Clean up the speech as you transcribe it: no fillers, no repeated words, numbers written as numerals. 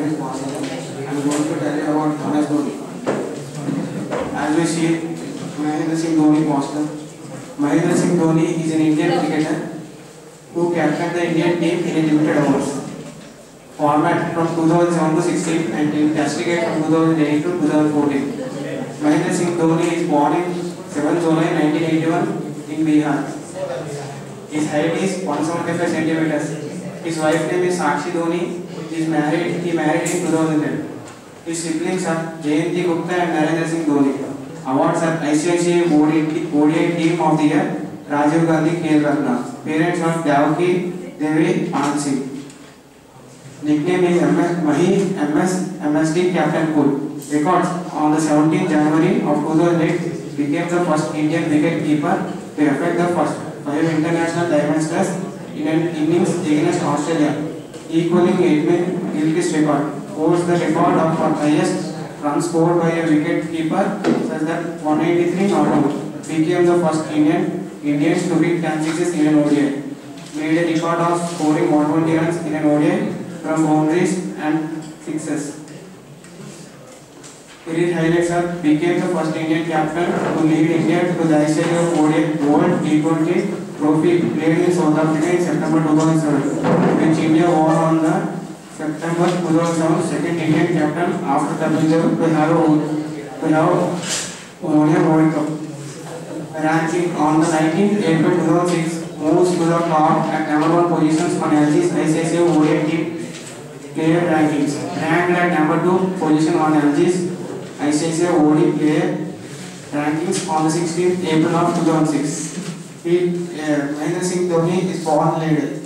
name is Vasu. I am going to tell you about MS Dhoni. As we see, Mahendra Singh Dhoni poster. Mahendra Singh Dhoni is an Indian cricketer who captained the Indian team in a limited overs format from 2007 to 16 and in Test cricket from 2008 to 2014. Mahendra Singh Dhoni is born in 7 July 1981 in Bihar. His height is 175 centimeters. His wife name is Sakshi Dhoni. He married in 2010. His siblings are Jayanti Gupta and Narendra Singh Dhoni. Awards are ICICI ODI Team of the Year, Rajiv Gandhi Khel Ratna. Parents are Devaki Devi Anand Singh. Nickname is MSD Captain Cool. Records on the 17th January of 2008 became the first Indian wicket keeper to effect the first 5 international diamond stress in an innings against Australia, equaling Edmund Gilchrist's record. Holds the record of highest runs scored by a wicket keeper, such that 183 not out. Became the first Indians to hit 10 sixes in an ODI. Made a record of scoring 120 runs in an ODI from boundaries and sixes. Career highlights are became the first Indian captain to lead India to the ICC ODI World T20 Trophy played in South Africa in September 2007, which India won on the September 2007 second Indian captain after WW to have won a World Cup. Ranking on the 19th April 2006 moves to the top at number 1 positions on LG's ICC ODI team player rankings. Ranked at number 2 position on LG's ICC ODI player rankings on the 16th April of 2006. Mahendra Singh Dhoni is born late.